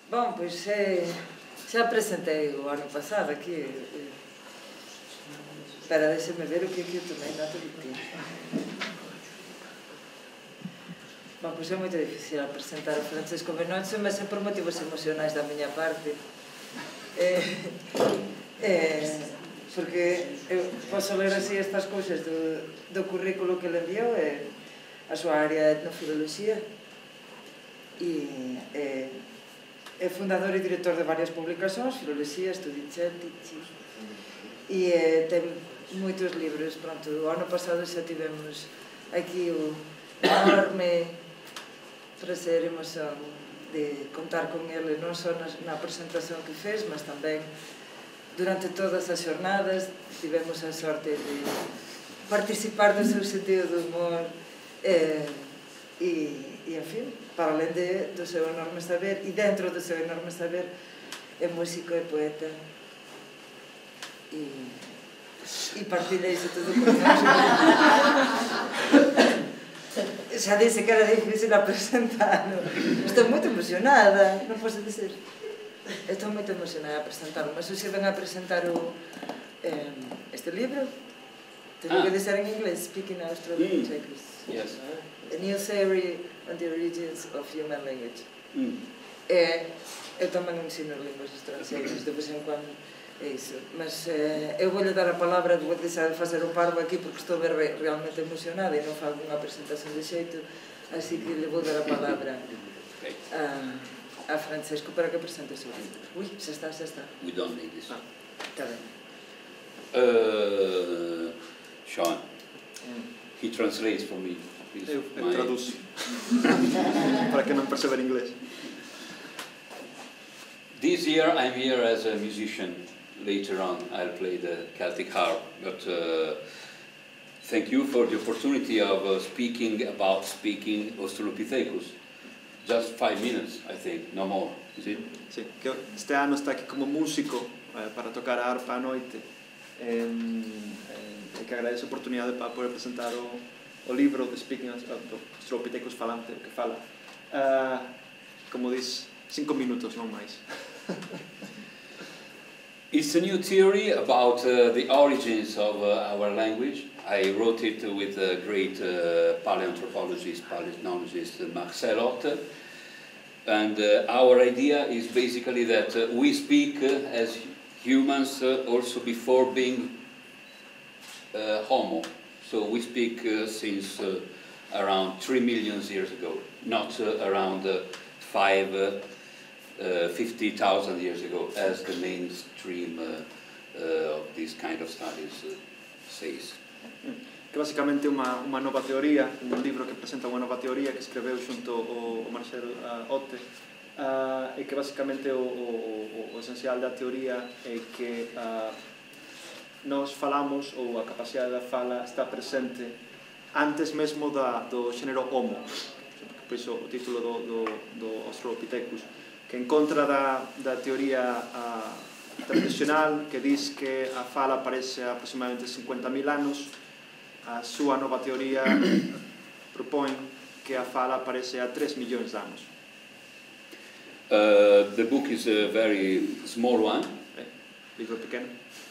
Bom, pois xa presentei o ano pasado aquí. Espera, deixeme ver o que eu tomei nota de ti. Bom, pois é moito difícil presentar a Francesco Benocho, mas é por motivos emocionais da miña parte. Porque eu posso ler así estas cousas do currículo que le enviou, a súa área de etnofiloloxía, e é fundador e director de varias publicacións, Filoloxía, Studicetici, e ten moitos libros. Pronto, o ano pasado xa tivemos aquí o enorme prazer e emoción de contar con ele non só na presentación que fez, mas tamén durante todas as xornadas. Tivemos a sorte de participar do seu sentido do humor e, en fin, para além do seu enorme saber, e dentro do seu enorme saber, é músico e poeta, e partilha iso tudo con nós. Xa disse que era difícil apresentalo. Estou moito emocionada, non posso dizer. Estou moito emocionada a apresentalo, mas hoxe ven a apresentar este libro. Tenho que dizer en inglés, Speaking Austropithecus. Yes. A New Theory on the Origins of Human Language. Eu tamén ensino linguas estrangeiras, de vez en cuando, é iso. Mas eu vou-lhe dar a palabra, vou deixar de fazer o parvo aquí porque estou realmente emocionada e non fago unha presentación de xeito, así que le vou dar a palabra a Francesco para que presente o seu libro. Ui, xa está. We don't need this. Está ben. Sean, he translates for me. Eu traduzo para que non perceber inglés. This year I'm here as a musician. Later on I'll play the Celtic harp, but thank you for the opportunity of speaking Australopithecus. Just 5 minutes, I think, no more. Is it? Sí, que este ano está aquí como músico para tocar a harpa à noite. E que agradeço a oportunidade para poder presentar o libro de Speaking Australopithecus falante, que fala, como diz, 5 minutos, non máis. It's a new theory about the origins of our language. I wrote it with the great paleoanthropologist, paleontologist Marcel Ott, and our idea is basically that we speak as humans also before being Homo. So we speak since around 3 million years ago, not around 50,000 years ago, as the mainstream of this kind of studies says. Que basicamente unha nova teoría, un libro que presenta unha nova teoría que escreveu xunto o Marcel Otte, e que basicamente o esencial da teoría é que nós falamos, ou a capacidade da fala está presente antes mesmo do xénero Homo, por iso o título do Australopithecus, que en contra da teoría tradicional que diz que a fala aparece a aproximadamente 50.000 anos, a súa nova teoría propón que a fala aparece a 3 millóns de anos. The book is a very small one. Libro pequeno.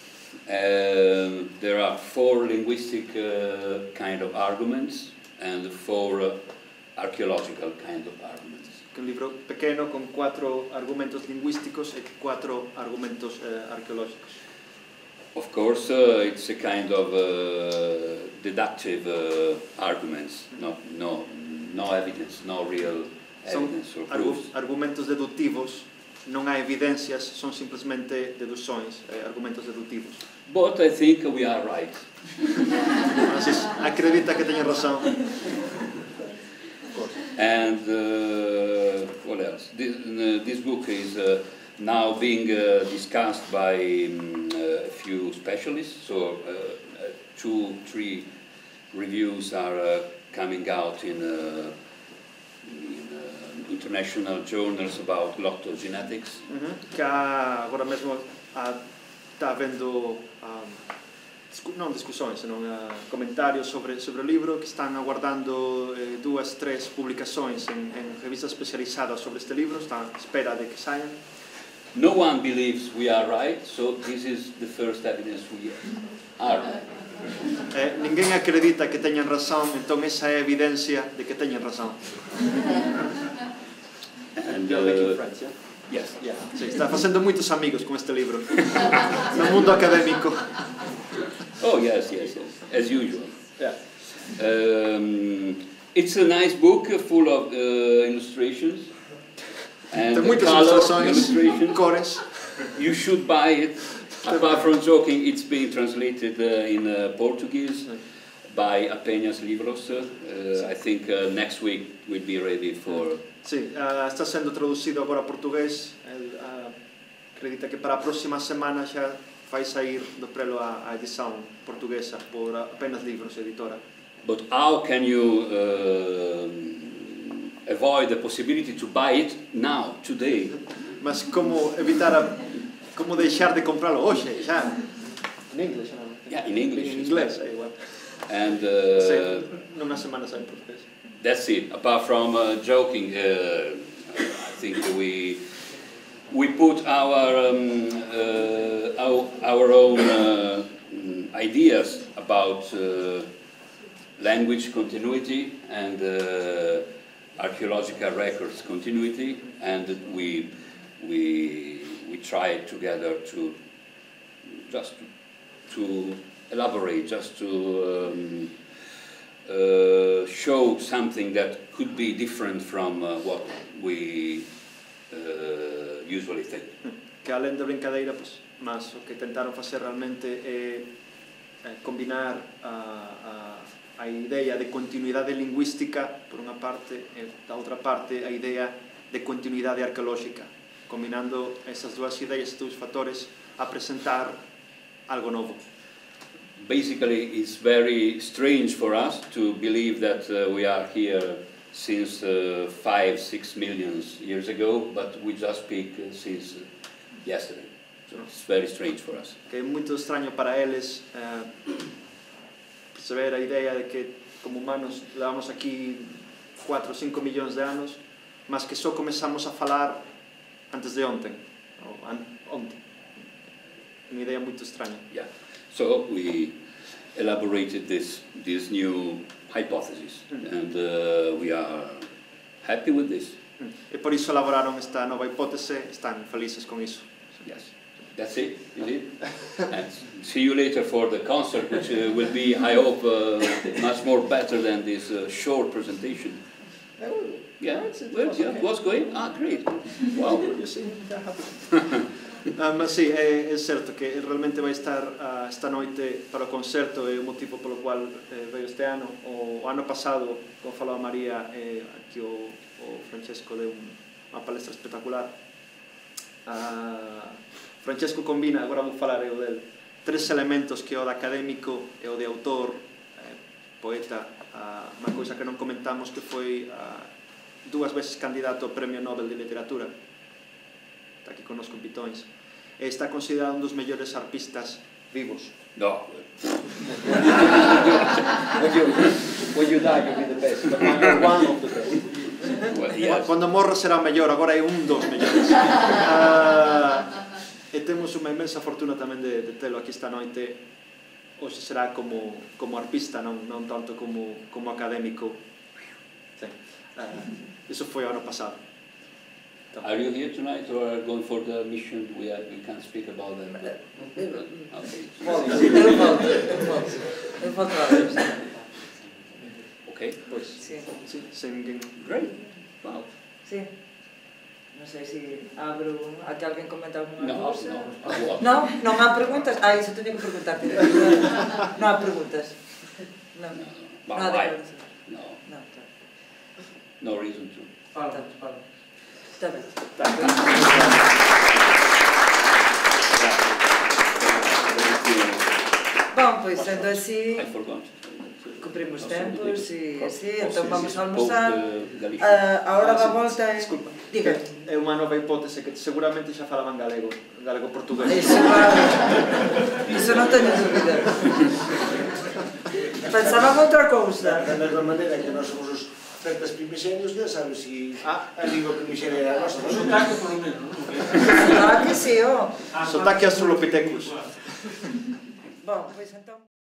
There are 4 linguistic kind of arguments and 4 archaeological kind of arguments. Un libro pequeno con 4 argumentos lingüísticos e 4 argumentos arqueológicos. Of course, it's a kind of deductive arguments, no evidence, no real evidence or proofs. Argumentos deductivos, non hai evidencias, son simplesmente deduções, argumentos dedutivos. But I think we are right. Acredita que teñen razón. And what else? This book is now being discussed by a few specialists, so 2-3 reviews are coming out in international journals about glottogenetics. Que agora mesmo está havendo non discussioni, se non comentarios sobre o libro, que están aguardando 2, 3 publicações en revistas especializadas sobre este libro, están a espera de que saian. No one believes we are right, so this is the first evidence we are right. Ninguén acredita que teñan razón, entón esa é evidencia de que teñan razón. And, You're making friends, yeah? yes. Yeah. Sí, está facendo moitos amigos con este libro no mundo académico. Oh, yes, as usual. Yeah. It's a nice book full of illustrations and Ten moitas color ilustrações, cores. You should buy it. Apart from joking, it's being translated in Portuguese by Apenas Livros. I think next week we'll be ready for... Sí, está sendo traducido agora a portugués. Acredita que para a próxima semana xa vai sair do prelo a edición portuguesa por Apenas Livros, editora. But how can you avoid the possibility to buy it now, today? Mas como evitar como deixar de comprarlo hoxe, xa? In English, non? Yeah, in English. In inglés, é igual. And nunha semana sai en portugués. that's it. Apart from joking, I think we put our own ideas about language continuity and archaeological records continuity, and we try together to elaborate, just to show something that could be different from what we usually think. Que além da brincadeira, pues, mas o que tentaron facer realmente é combinar a ideia de continuidade lingüística por unha parte e da outra parte a idea de continuidade arqueolóxica, combinando esas dúas ideas, estes dous factores, a presentar algo novo. Basically, it's very strange for us to believe that we are here since 5-6 million years ago, but we just speak since yesterday. So it's very strange for us. Que é muito estranho para eles perceber a ideia de que como humanos levamos aquí 4 ou 5 millóns de anos, mas que só comezamos a falar antes de ontem, ou ontem. Uma ideia muito estranha. Yeah. So we elaborated this new hypothesis, and we are happy with this. E por iso elaboraron esta nova hipótese, están felices con iso. Yes, that's it, indeed. And see you later for the concert, which will be, I hope, much more better than this short presentation. Yeah, it was going? Ah, great. Wow. You see, they're happy. Mas sí, é certo que realmente vai estar esta noite para o concerto, é o motivo polo cual veio este ano. O ano pasado, como falou a María, aquí o Francesco deu unha palestra espectacular. Francesco combina, agora vou falar eu del, 3 elementos que é o de académico e o de autor, poeta, unha cousa que non comentamos que foi 2 veces candidato ao Premio Nobel de Literatura. Está aquí con os compitões. Está considerado un dos mellores arpistas vivos. No. When you die, you'll be the best, but you're one of the best. Well, yes. Cuando morra será o mellor, agora é un dos mellores. E temos unha inmensa fortuna tamén de telo aquí esta noite. Hoxe será como arpista, non tanto como académico. Sí. Iso foi o ano pasado. Are you here tonight or are going for the mission? We can't speak about that. Okay. Eu volto lá hoje. Okay. Pois, Sí. sem ninguén. Great. Wow. Sí. Non sei se abro... Aquí alguén comenta alguna No, cousa? no. Non? Non há preguntas? Iso teño que preguntarte. Non há preguntas? Non. Well, Nada why? que No. Non, claro. No reason to. Fala. Está ben. Bom, pois, sendo así... I forgot. cumprimos tempos e así, entón vamos a almoçar. A hora da volta é... Desculpa, Diga. é unha nova hipótese que seguramente xa falaban galego-portugués. Iso, claro. Iso non teño dúbida. Pensaban outra cousa. Da mesma maneira que nós somos os certas primixenios, ya sabes si a língua primixenia era a nosa. Sotaque, por lo menos, non? Sotaque, sí, ó. Sotaque Australopithecus. Bom, pois entón...